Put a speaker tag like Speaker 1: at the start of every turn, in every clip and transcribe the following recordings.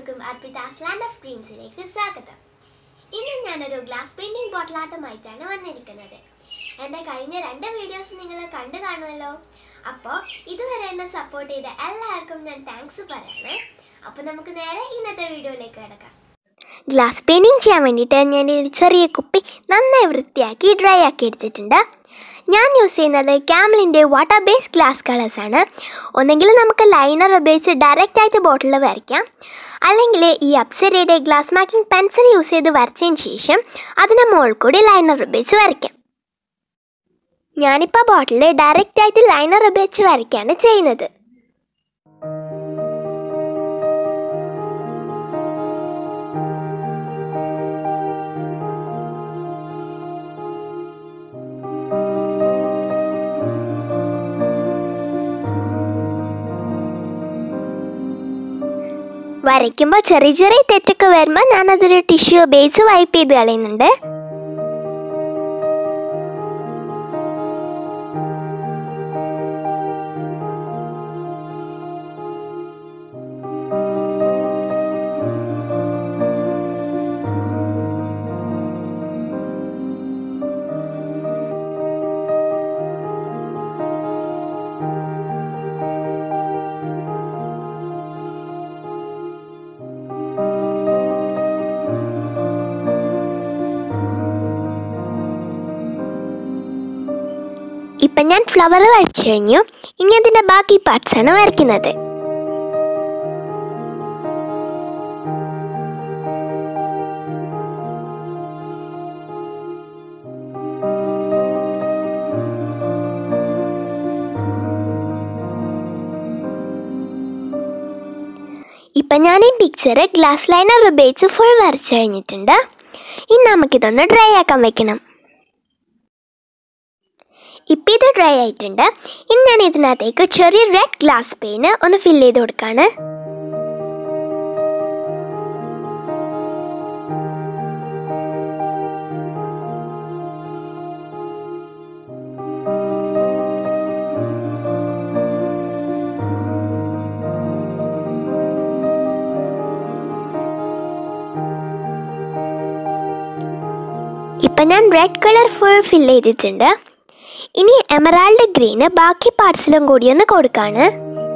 Speaker 1: എല്ലാവർക്കും അർപ്പിതാസ് land of ഡ്രീംസിലേക്ക് സ്വാഗതം. ഇന്ന് ഞാനൊരു ഗ്ലാസ് പെയിന്റിംഗ് ബോട്ടിലാട്ടമായിട്ടാണ് വന്നിരിക്കുന്നത്. എൻ്റെ കഴിഞ്ഞ 2 വീഡിയോസ് നിങ്ങൾ കണ്ടു കാണുമല്ലോ. അപ്പോൾ ഇതുവരെ എന്നെ സപ്പോർട്ട് ചെയ്ത എല്ലാവർക്കും ഞാൻ താങ്ക്സ് പറയാണ്. അപ്പോൾ നമുക്ക് നേരെ ഇന്നത്തെ വീഡിയോയിലേക്ക് കിടക്കാം. ഗ്ലാസ് പെയിന്റിംഗ് ചെയ്യാൻ വേണ്ടിയിട്ട് ഞാൻ ഒരു ചെറിയ കുപ്പി നന്നായി വൃത്തിയാക്കി ഡ്രൈ ആക്കി എടുത്തിട്ടുണ്ട്. ഞാൻ യൂസ് ചെയ്യുന്നത് ക്യാമലിൻ്റെ വാട്ടർ ബേസ്ഡ് ഗ്ലാസ് കളേഴ്സാണ്. ഒന്നെങ്കിൽ നമുക്ക് ലൈനർ ഉപയോഗിച്ച് ഡയറക്റ്റായിട്ട് ബോട്ടിൽ വരയ്ക്കാം, അല്ലെങ്കിൽ ഈ അപ്സരയുടെ ഗ്ലാസ് മാർക്കിംഗ് പെൻസിൽ യൂസ് ചെയ്ത് വരച്ചതിന് ശേഷം അതിന് മുകളിൽ കൂടി ലൈനർ ഉപയോഗിച്ച് വരയ്ക്കാം. ഞാനിപ്പോൾ ബോട്ടിൽ ഡയറക്റ്റായിട്ട് ലൈനർ ഉപയോഗിച്ച് വരയ്ക്കുകയാണ് ചെയ്യുന്നത്. വരയ്ക്കുമ്പോൾ ചെറിയ ചെറിയ തെറ്റൊക്കെ വരുമ്പോൾ ഞാനതൊരു ടിഷ്യൂ ഉപയോഗിച്ച് വൈപ്പ് ചെയ്ത് കളയുന്നുണ്ട്. ഇപ്പം ഞാൻ ഫ്ലവർ വരച്ചു കഴിഞ്ഞു. ഇനി അതിൻ്റെ ബാക്കി പാർട്സാണ് വരയ്ക്കുന്നത്. ഇപ്പം ഞാൻ ഈ പിക്ചർ ഗ്ലാസ് ലൈനർ ഉപയോഗിച്ച് ഫുൾ വരച്ചു കഴിഞ്ഞിട്ടുണ്ട്. ഇനി നമുക്കിതൊന്ന് ഡ്രൈ ആക്കാൻ വെക്കണം. ഇപ്പം ഇത് ഡ്രൈ ആയിട്ടുണ്ട്. ഇനി ഞാൻ ഇതിനകത്തേക്ക് ചെറിയ റെഡ് ഗ്ലാസ് പെയിന് ഒന്ന് ഫില്ല് ചെയ്ത് കൊടുക്കുകയാണ്. ഇപ്പം ഞാൻ റെഡ് കളർ ഫുൾ ഫില്ല് ചെയ്തിട്ടുണ്ട്. ഇനി എമറാൾഡ് ഗ്രീന് ബാക്കി പാർട്സിലും കൂടി ഒന്ന് കൊടുക്കാണ്.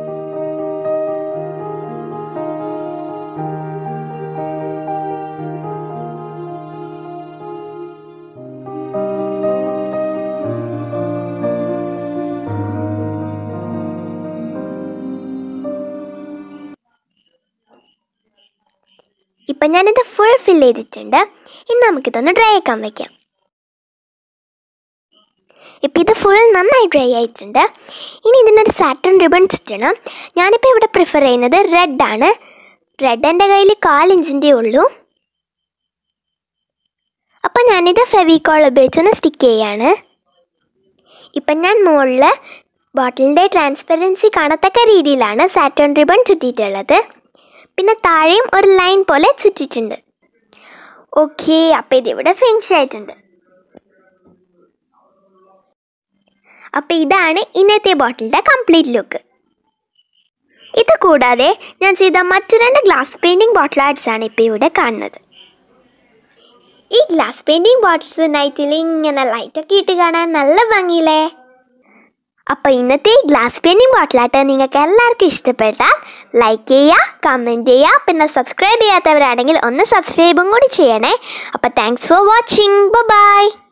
Speaker 1: ഇപ്പം ഞാനിത് ഫുൾ ഫില്ല് ചെയ്തിട്ടുണ്ട്. ഇനി നമുക്കിതൊന്ന് ഡ്രൈ ആക്കാൻ വയ്ക്കാം. ഇപ്പം ഇത് ഫുൾ നന്നായി ഡ്രൈ ആയിട്ടുണ്ട്. ഇനി ഇതിനൊരു സാറ്റിൻ റിബൺ ചുറ്റണം. ഞാനിപ്പോൾ ഇവിടെ പ്രിഫർ ചെയ്യുന്നത് റെഡാണ്. റെഡ് എൻ്റെ കയ്യിൽ 1/4 ഇഞ്ചിൻ്റെ ഉള്ളൂ. അപ്പം ഞാനിത് ഫെവിക്കോൾ ഉപയോഗിച്ചൊന്ന് സ്റ്റിക്ക് ചെയ്യാണ്. ഇപ്പം ഞാൻ മുകളിൽ ബോട്ടിലിൻ്റെ ട്രാൻസ്പെറൻസി കാണത്തക്ക രീതിയിലാണ് സാറ്റിൻ റിബൺ ചുറ്റിയിട്ടുള്ളത്. പിന്നെ താഴെയും ഒരു ലൈൻ പോലെ ചുറ്റിയിട്ടുണ്ട്. ഓക്കെ, അപ്പോൾ ഇതിവിടെ ഫിനിഷ് ആയിട്ടുണ്ട്. അപ്പോൾ ഇതാണ് ഇന്നത്തെ ബോട്ടിലിൻ്റെ കംപ്ലീറ്റ് ലുക്ക്. ഇത് കൂടാതെ ഞാൻ ചെയ്ത മറ്റ് 2 ഗ്ലാസ് പെയിൻറ്റിംഗ് ബോട്ടിൽ ആർട്സാണ് ഇപ്പോൾ ഇവിടെ കാണുന്നത്. ഈ ഗ്ലാസ് പെയിൻറ്റിംഗ് ബോട്ടിൽസ് നൈറ്റിൽ ഇങ്ങനെ ലൈറ്റൊക്കെ ഇട്ട് കാണാൻ നല്ല ഭംഗിയില്ലേ. അപ്പോൾ ഇന്നത്തെ ഈ ഗ്ലാസ് പെയിൻറ്റിംഗ് ബോട്ടിലായിട്ട് നിങ്ങൾക്ക് എല്ലാവർക്കും ഇഷ്ടപ്പെട്ടാൽ ലൈക്ക് ചെയ്യുക, കമൻറ്റ് ചെയ്യുക, പിന്നെ സബ്സ്ക്രൈബ് ചെയ്യാത്തവരാണെങ്കിൽ ഒന്ന് സബ്സ്ക്രൈബും കൂടി ചെയ്യണേ. അപ്പോൾ താങ്ക്സ് ഫോർ വാച്ചിങ്. ബൈ.